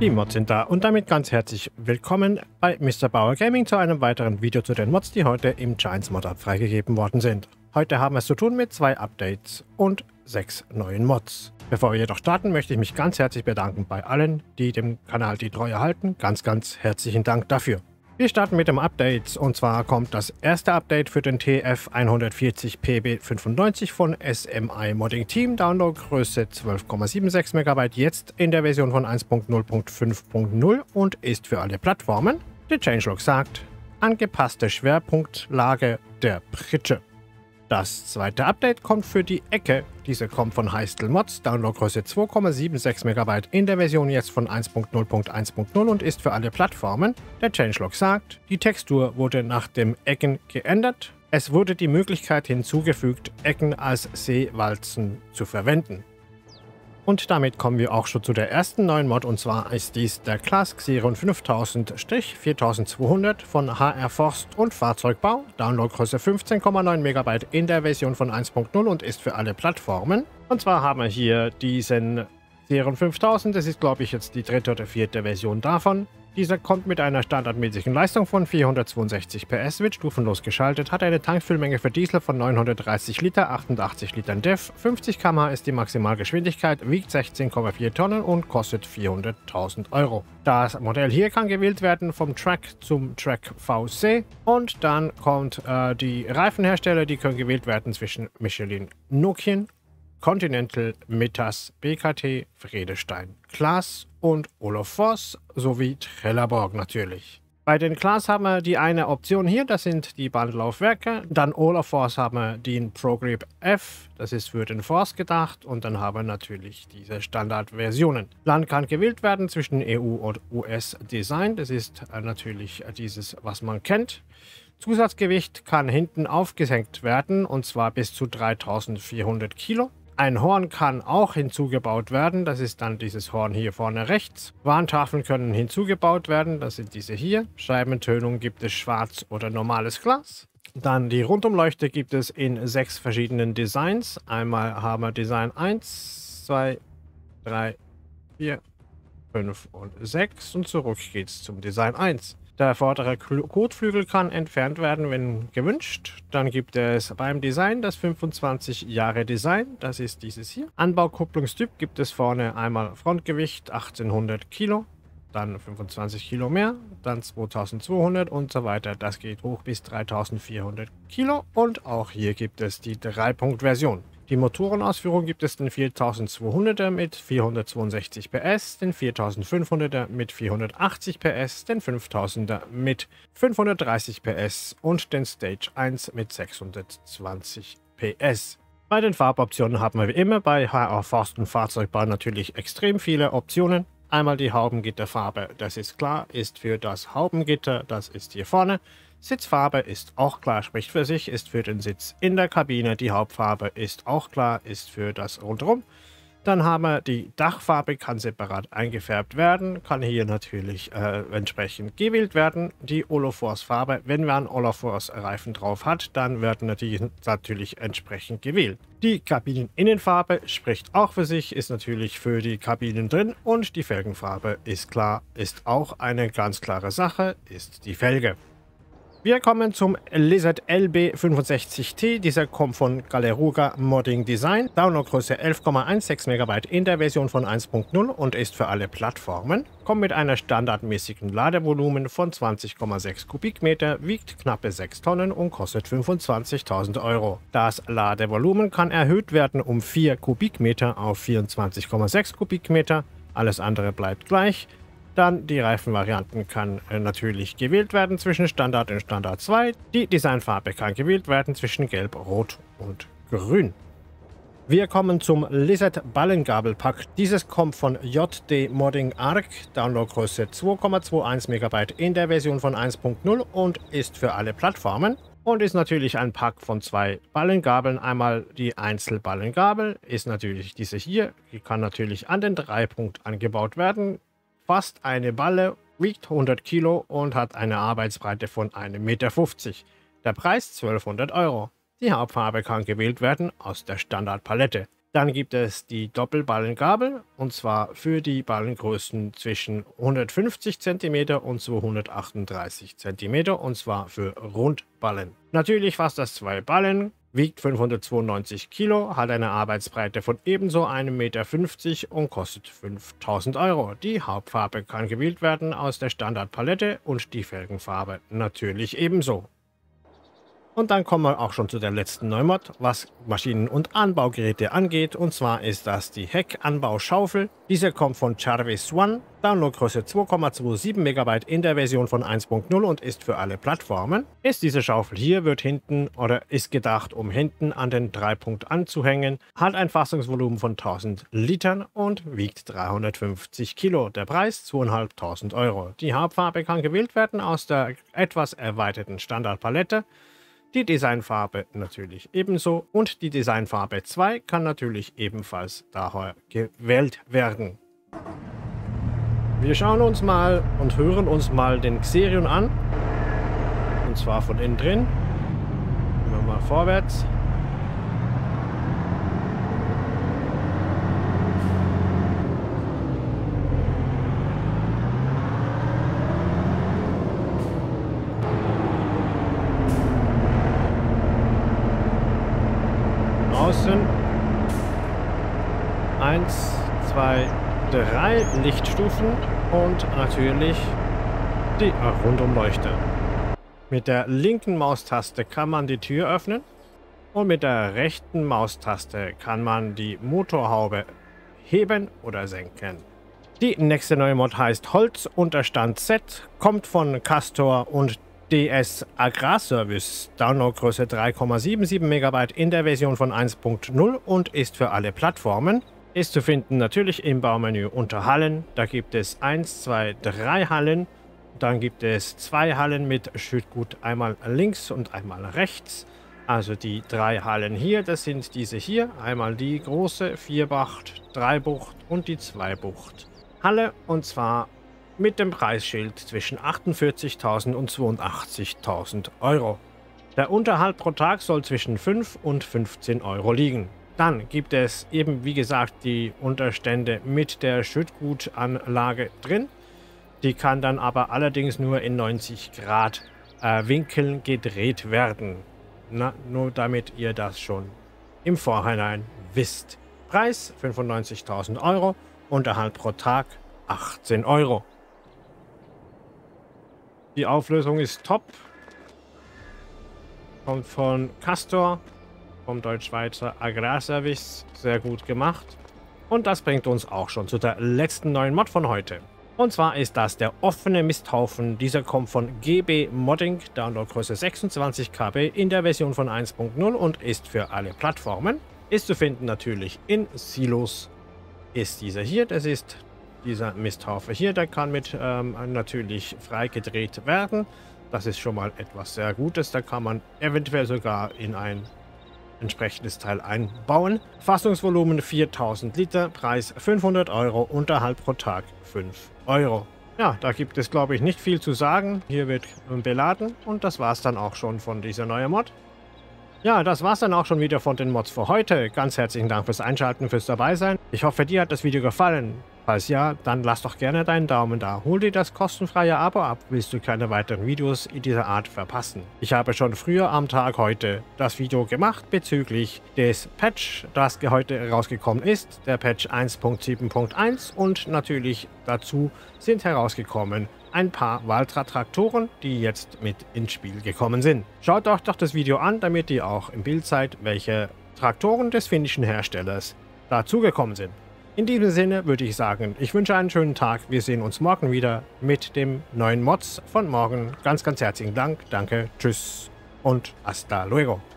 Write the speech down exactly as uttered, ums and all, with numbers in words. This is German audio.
Die Mods sind da und damit ganz herzlich willkommen bei Mister Bauer Gaming zu einem weiteren Video zu den Mods, die heute im Giants Mod Hub freigegeben worden sind. Heute haben wir es zu tun mit zwei Updates und sechs neuen Mods. Bevor wir jedoch starten, möchte ich mich ganz herzlich bedanken bei allen, die dem Kanal die Treue halten. Ganz, ganz herzlichen Dank dafür. Wir starten mit dem Updates und zwar kommt das erste Update für den T F hundertvierzig P B fünfundneunzig von S M I Modding Team, Downloadgröße zwölf Komma sechsundsiebzig Megabyte, jetzt in der Version von eins Punkt null Punkt fünf Punkt null und ist für alle Plattformen. Der Changelog sagt, angepasste Schwerpunktlage der Pritsche. Das zweite Update kommt für die Ecke. Diese kommt von Heistel Mods, Downloadgröße zwei Komma sechsundsiebzig Megabyte, in der Version jetzt von eins Punkt null Punkt eins Punkt null und ist für alle Plattformen. Der Changelog sagt, die Textur wurde nach dem Ecken geändert. Es wurde die Möglichkeit hinzugefügt, Ecken als Seewalzen zu verwenden. Und damit kommen wir auch schon zu der ersten neuen Mod, und zwar ist dies der Class Xeron fünftausend vierzehntausendzweihundert von H R Forst und Fahrzeugbau, Downloadgröße fünfzehn Komma neun Megabyte in der Version von eins Punkt null und ist für alle Plattformen. Und zwar haben wir hier diesen Xeron fünftausend, das ist glaube ich jetzt die dritte oder vierte Version davon. Dieser kommt mit einer standardmäßigen Leistung von vierhundertzweiundsechzig P S, wird stufenlos geschaltet, hat eine Tankfüllmenge für Diesel von neunhundertdreißig Liter, achtundachtzig Litern D E F, fünfzig Kilometer pro Stunde ist die Maximalgeschwindigkeit, wiegt sechzehn Komma vier Tonnen und kostet vierhunderttausend Euro. Das Modell hier kann gewählt werden vom Track zum Track V C und dann kommt äh, die Reifenhersteller, die können gewählt werden zwischen Michelin, Nokian, Continental, Metas, B K T, Vredestein, Claas und Olof Voss sowie Trelleborg natürlich. Bei den Claas haben wir die eine Option hier, das sind die Bandlaufwerke. Dann Olof Voss haben wir den ProGrip F, das ist für den Force gedacht. Und dann haben wir natürlich diese Standardversionen. Land kann gewählt werden zwischen E U und U S-Design, das ist natürlich dieses, was man kennt. Zusatzgewicht kann hinten aufgesenkt werden und zwar bis zu dreitausendvierhundert Kilo. Ein Horn kann auch hinzugebaut werden, das ist dann dieses Horn hier vorne rechts. Warntafeln können hinzugebaut werden, das sind diese hier. Scheibentönung gibt es schwarz oder normales Glas. Dann die Rundumleuchte gibt es in sechs verschiedenen Designs. Einmal haben wir Design eins, zwei, drei, vier, fünf und sechs und zurück geht's zum Design eins. Der vordere Kotflügel kann entfernt werden, wenn gewünscht. Dann gibt es beim Design das fünfundzwanzig Jahre Design, das ist dieses hier. Anbaukupplungstyp gibt es vorne einmal Frontgewicht achtzehnhundert Kilo, dann fünfundzwanzig Kilo mehr, dann zweitausendzweihundert und so weiter. Das geht hoch bis dreitausendvierhundert Kilo und auch hier gibt es die drei Punkt Version. Die Motorenausführung gibt es den viertausendzweihunderter mit vierhundertzweiundsechzig P S, den viertausendfünfhunderter mit vierhundertachtzig P S, den fünftausender mit fünfhundertdreißig P S und den Stage eins mit sechshundertzwanzig P S. Bei den Farboptionen haben wir wie immer bei H R Forst und Fahrzeugbau natürlich extrem viele Optionen. Einmal die Haubengitterfarbe, das ist klar, ist für das Haubengitter, das ist hier vorne. Sitzfarbe ist auch klar, spricht für sich, ist für den Sitz in der Kabine. Die Hauptfarbe ist auch klar, ist für das Rundherum. Dann haben wir die Dachfarbe, kann separat eingefärbt werden, kann hier natürlich äh, entsprechend gewählt werden. Die Olof Voss Farbe, wenn man Olof Voss Reifen drauf hat, dann werden die natürlich entsprechend gewählt. Die Kabineninnenfarbe spricht auch für sich, ist natürlich für die Kabinen drin und die Felgenfarbe ist klar, ist auch eine ganz klare Sache, ist die Felge. Wir kommen zum Lizard L B fünfundsechzig T, dieser kommt von Galeruga Modding Design, Downloadgröße elf Komma sechzehn Megabyte in der Version von eins Punkt null und ist für alle Plattformen, kommt mit einer standardmäßigen Ladevolumen von zwanzig Komma sechs Kubikmeter, wiegt knappe sechs Tonnen und kostet fünfundzwanzigtausend Euro. Das Ladevolumen kann erhöht werden um vier Kubikmeter auf vierundzwanzig Komma sechs Kubikmeter, alles andere bleibt gleich. Dann die Reifenvarianten kann äh, natürlich gewählt werden zwischen Standard und Standard zwei. Die Designfarbe kann gewählt werden zwischen Gelb, Rot und Grün. Wir kommen zum Lizard Ballengabelpack. Dieses kommt von J D Modding Arc, Downloadgröße zwei Komma einundzwanzig Megabyte in der Version von eins Punkt null und ist für alle Plattformen. Und ist natürlich ein Pack von zwei Ballengabeln. Einmal die Einzelballengabel, ist natürlich diese hier. Die kann natürlich an den Dreipunkt angebaut werden. Fast eine Balle, wiegt hundert Kilo und hat eine Arbeitsbreite von einem Meter fünfzig. Der Preis zwölfhundert Euro. Die Hauptfarbe kann gewählt werden aus der Standardpalette. Dann gibt es die Doppelballengabel, und zwar für die Ballengrößen zwischen hundertfünfzig Zentimeter und zweihundertachtunddreißig Zentimeter, und zwar für Rundballen. Natürlich fasst das zwei Ballen, wiegt fünfhundertzweiundneunzig Kilo, hat eine Arbeitsbreite von ebenso einem Meter fünfzig und kostet fünftausend Euro. Die Hauptfarbe kann gewählt werden aus der Standardpalette und die Felgenfarbe natürlich ebenso. Und dann kommen wir auch schon zu der letzten Neumod, was Maschinen- und Anbaugeräte angeht. Und zwar ist das die Heckanbauschaufel. Diese kommt von Jarvis One, Downloadgröße zwei Komma siebenundzwanzig Megabyte in der Version von eins Punkt null und ist für alle Plattformen. Ist diese Schaufel hier, wird hinten oder ist gedacht, um hinten an den Dreipunkt anzuhängen, hat ein Fassungsvolumen von tausend Litern und wiegt dreihundertfünfzig Kilo. Der Preis zweitausendfünfhundert Euro. Die Hauptfarbe kann gewählt werden aus der etwas erweiterten Standardpalette. Die Designfarbe natürlich ebenso und die Designfarbe zwei kann natürlich ebenfalls daher gewählt werden. Wir schauen uns mal und hören uns mal den Xerion an. Und zwar von innen drin. Gehen wir mal vorwärts. Außen eins, zwei, drei Lichtstufen und natürlich die Rundumleuchte. Mit der linken Maustaste kann man die Tür öffnen und mit der rechten Maustaste kann man die Motorhaube heben oder senken. Die nächste neue Mod heißt Holzunterstand Z, kommt von Castor und D S Agrarservice, Downloadgröße drei Komma siebenundsiebzig Megabyte in der Version von eins Punkt null und ist für alle Plattformen. Ist zu finden natürlich im Baumenü unter Hallen. Da gibt es eins, zwei, drei Hallen. Dann gibt es zwei Hallen mit Schüttgut, einmal links und einmal rechts. Also die drei Hallen hier, das sind diese hier. Einmal die große Vierbucht, Dreibucht und die Zweibucht Halle, und zwar mit dem Preisschild zwischen achtundvierzigtausend und zweiundachtzigtausend Euro. Der Unterhalt pro Tag soll zwischen fünf und fünfzehn Euro liegen. Dann gibt es eben, wie gesagt, die Unterstände mit der Schüttgutanlage drin. Die kann dann aber allerdings nur in neunzig Grad äh, Winkeln gedreht werden. Na, nur damit ihr das schon im Vorhinein wisst. Preis fünfundneunzigtausend Euro, Unterhalt pro Tag achtzehn Euro. Die Auflösung ist top. Kommt von Castor, vom Deutsch-Schweizer Agrarservice. Sehr gut gemacht. Und das bringt uns auch schon zu der letzten neuen Mod von heute. Und zwar ist das der offene Misthaufen. Dieser kommt von G B Modding, Downloadgröße sechsundzwanzig Kilobyte in der Version von eins Punkt null und ist für alle Plattformen. Ist zu finden natürlich in Silos. Ist dieser hier, das ist dieser Misthaufe hier, der kann mit ähm, natürlich frei gedreht werden. Das ist schon mal etwas sehr Gutes. Da kann man eventuell sogar in ein entsprechendes Teil einbauen. Fassungsvolumen viertausend Liter, Preis fünfhundert Euro, Unterhalt pro Tag fünf Euro. Ja, da gibt es, glaube ich, nicht viel zu sagen. Hier wird beladen und das war es dann auch schon von dieser neuen Mod. Ja, das war's dann auch schon wieder von den Mods für heute. Ganz herzlichen Dank fürs Einschalten, fürs Dabeisein. Ich hoffe, dir hat das Video gefallen. Falls ja, dann lass doch gerne deinen Daumen da. Hol dir das kostenfreie Abo ab, willst du keine weiteren Videos in dieser Art verpassen. Ich habe schon früher am Tag heute das Video gemacht bezüglich des Patch, das heute rausgekommen ist, der Patch eins Punkt sieben Punkt eins, und natürlich dazu sind herausgekommen ein paar Valtra-Traktoren, die jetzt mit ins Spiel gekommen sind. Schaut euch doch das Video an, damit ihr auch im Bild seid, welche Traktoren des finnischen Herstellers dazugekommen sind. In diesem Sinne würde ich sagen, ich wünsche einen schönen Tag. Wir sehen uns morgen wieder mit dem neuen Mods von morgen. Ganz, ganz herzlichen Dank. Danke, tschüss und hasta luego.